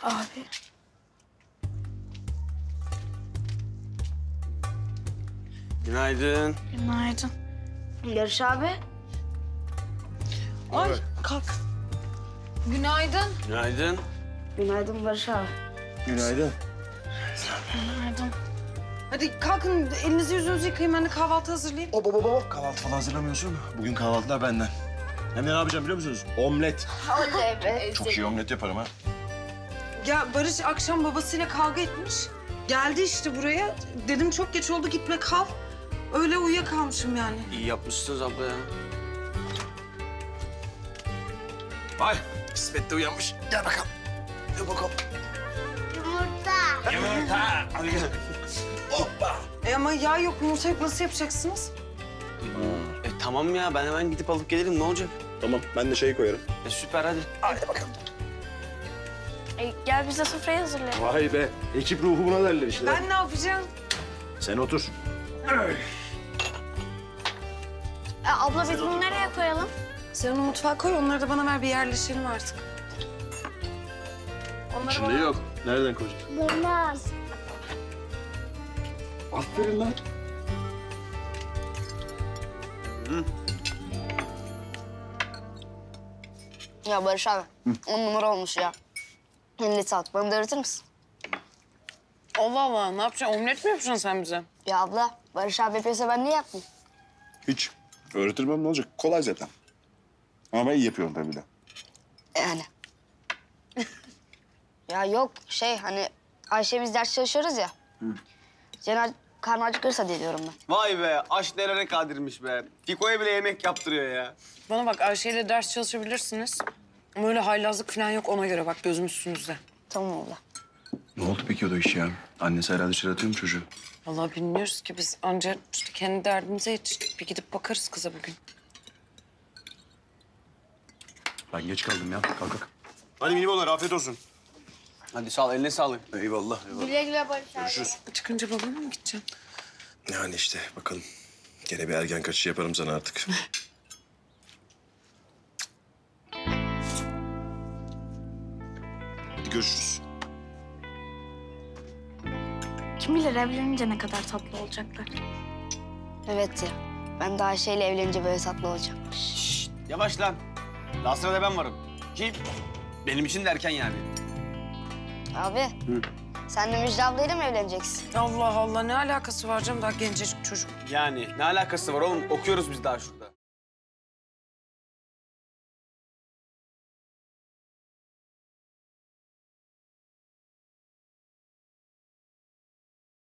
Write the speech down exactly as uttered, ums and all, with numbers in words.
Abi. Günaydın. Günaydın. Yarış abi. Ay kalk. Günaydın. Günaydın. Günaydın Barış abi. Günaydın. Günaydın. Hadi kalkın elinizi yüzünüzü yıkayın, ben de kahvaltı hazırlayayım. Hop hop hop hop. Kahvaltı falan hazırlamıyorsun. Bugün kahvaltılar benden. Hem de ne yapacağım biliyor musunuz? Omlet. Oley be. Çok iyi omlet yaparım ha. Ya Barış akşam babasıyla kavga etmiş. Geldi işte buraya. Dedim çok geç oldu, gitme kal. Öyle uyuyakalmışım yani. İyi yapmışsınız abla ya. Vay. İsmet de uyanmış. Gel bakalım. Gel bakalım. Yumurta. Yumurta. Hadi gel. Hoppa. E ama yağ yok, yumurta yok, nasıl yapacaksınız? E tamam ya, ben hemen gidip alıp gelirim, ne olacak? Tamam ben de şeyi koyarım. E süper, hadi. Hadi bakalım. E, gel bize sofrayı hazırlayalım. Vay be. Ekip ruhu buna derler işte. Ben ne yapacağım? Sen otur. E, abla biz bunu nereye koyalım? Sen onu mutfağa koy, onları da bana ver, bir yerleşelim artık. Onları İçinde bana... yok. Nereden koyacaksın? Bilmez. Aferin lan. Ya Barış abi, on numara olmuş ya. elli saat, bana da öğretir misin? Allah Allah, ne yapacaksın? Omlet mi yapacaksın sen bize? Ya abla, Barış abi yapıyorsa ben niye yapmayayım? Hiç. Öğretirmem ne olacak? Kolay zaten. Ama ben iyi yapıyorum tabii de. Yani. Ya yok, şey hani Ayşe biz ders çalışıyoruz ya. Cenab karnı acıkırsa diye diyorum ben. Vay be, aşk nelere kadirmiş be. Fiko'ya bile yemek yaptırıyor ya. Bana bak, Ayşe'yle ders çalışabilirsiniz. Ama öyle haylazlık falan yok, ona göre bak, gözüm üstünüzde. Tamam abla. Ne oldu peki o da iş ya? Annesi herhalde dışarı atıyor mu çocuğu? Vallahi bilmiyoruz ki biz, ancak işte kendi derdimize yetiştik. Bir gidip bakarız kıza bugün. Ben geç kaldım ya. Kalk kalk. Hadi minibolar afiyet olsun. Hadi sağ ol, eline sağlık. Eyvallah. eyvallah. Güle güle Barış abi. Görüşürüz. Çıkınca babama mı gideceğim? Yani işte bakalım. Gene bir ergen kaçışı yaparım sana artık. Hadi görüşürüz. Kim bilir evlenince ne kadar tatlı olacaklar. Evet ya, ben de Ayşe ile evlenince böyle tatlı olacağım. Şşt, yavaş lan. Daha sırada ben varım. Ki benim için de erken yani. Abi, sen de Müjde ablayla mı evleneceksin? Allah Allah, ne alakası var canım, daha gencecik çocuk. Yani ne alakası var oğlum? Okuyoruz biz daha şurada.